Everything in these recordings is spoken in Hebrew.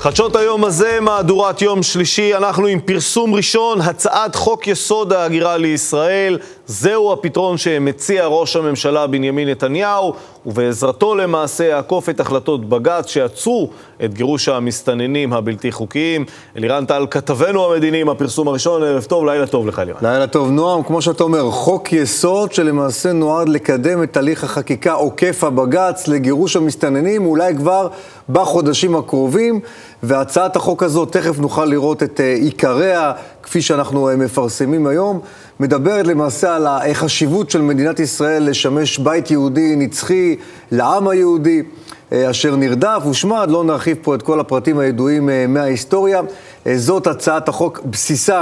חדשות היום הזה, מהדורת יום שלישי, אנחנו עם פרסום ראשון, הצעת חוק יסוד ההגירה לישראל. זהו הפתרון שמציע ראש הממשלה בנימין נתניהו, ובעזרתו למעשה יעקוף את החלטות בג"ץ שעצרו את גירוש המסתננים הבלתי חוקיים. אלירן טל, כתבנו המדיני עם הפרסום הראשון. ערב טוב, לילה טוב לך אלירן. לילה טוב נועם, כמו שאתה אומר, חוק יסוד שלמעשה נועד לקדם את תהליך החקיקה עוקף הבג"ץ לגירוש המסתננים, אולי כבר בחודשים הקרובים, והצעת החוק הזאת, תכף נוכל לראות את עיקריה, כפי שאנחנו מפרסמים היום, מדברת למעשה על החשיבות של מדינת ישראל לשמש בית יהודי נצחי לעם היהודי, אשר נרדף ושמד. לא נרחיב פה את כל הפרטים הידועים מההיסטוריה. זאת הצעת החוק, בסיסה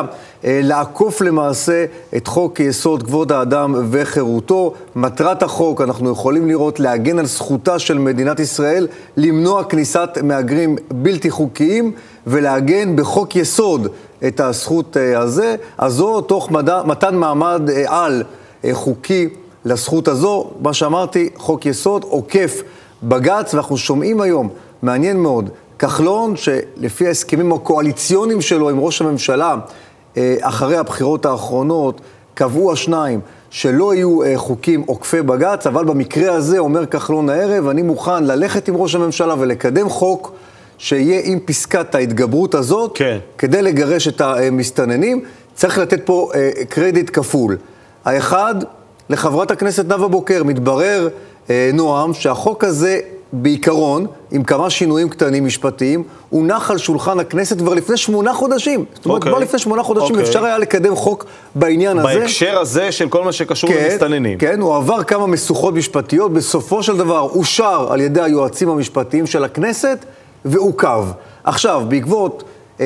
לעקוף למעשה את חוק יסוד כבוד האדם וחירותו. מטרת החוק, אנחנו יכולים לראות, להגן על זכותה של מדינת ישראל, למנוע כניסת מהגרים בלתי חוקיים, ולהגן בחוק יסוד את הזכות הזו, תוך מתן מעמד על חוקי לזכות הזו. מה שאמרתי, חוק יסוד עוקף בג"ץ, ואנחנו שומעים היום, מעניין מאוד, כחלון, שלפי ההסכמים הקואליציוניים שלו עם ראש הממשלה, אחרי הבחירות האחרונות, קבעו השניים שלא יהיו חוקים עוקפי בג"ץ, אבל במקרה הזה, אומר כחלון הערב, אני מוכן ללכת עם ראש הממשלה ולקדם חוק שיהיה עם פסקת ההתגברות הזאת, כן, כדי לגרש את המסתננים. צריך לתת פה קרדיט כפול. האחד, לחברת הכנסת נאוה בוקר, מתברר נועם שהחוק הזה בעיקרון, עם כמה שינויים קטנים משפטיים, הוא נח על שולחן הכנסת כבר לפני 8 חודשים. זאת אומרת, כבר לפני 8 חודשים אפשר היה לקדם חוק בעניין הזה. בהקשר הזה של כל מה שקשור למסתננים. כן, הוא עבר כמה משוכות משפטיות, בסופו של דבר אושר על ידי היועצים המשפטיים של הכנסת, ועוכב. עכשיו, בעקבות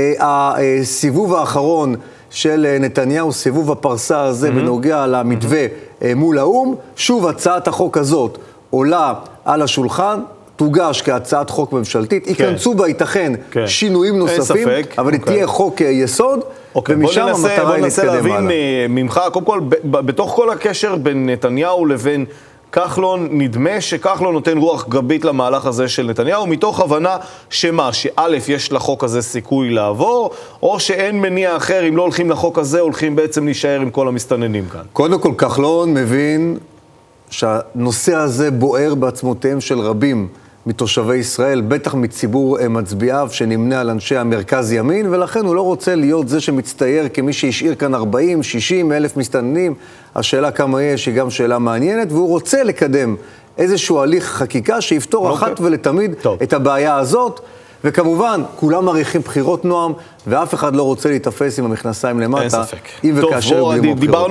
הסיבוב האחרון של נתניהו, סיבוב הפרסה הזה בנוגע למתווה מול האום, שוב הצעת החוק הזאת עולה על השולחן, תוגש כהצעת חוק ממשלתית, ייכנסו בה ייתכן שינויים נוספים, אבל היא תהיה חוק יסוד, ומשם המטרה היא להתקדם הלאה. בוא ננסה להבין ממך, קודם כל, בתוך כל הקשר בין נתניהו לבין כחלון, נדמה שכחלון נותן רוח גבית למהלך הזה של נתניהו, מתוך הבנה שמה, שא' יש לחוק הזה סיכוי לעבור, או שאין מניע אחר, אם לא הולכים לחוק הזה, הולכים בעצם להישאר עם כל המסתננים כאן. קודם כל, כחלון מבין שהנושא הזה בוער בעצמותיהם של רבים מתושבי ישראל, בטח מציבור מצביעיו שנמנה על אנשי המרכז ימין, ולכן הוא לא רוצה להיות זה שמצטייר כמי שהשאיר כאן 40, 60 אלף מסתננים. השאלה כמה יש היא גם שאלה מעניינת, והוא רוצה לקדם איזשהו הליך חקיקה שיפתור אחת ולתמיד את הבעיה הזאת. וכמובן, כולם מעריכים בחירות נועם, ואף אחד לא רוצה להתאפס עם המכנסיים למטה, אם וכאשר יהיו בחירות.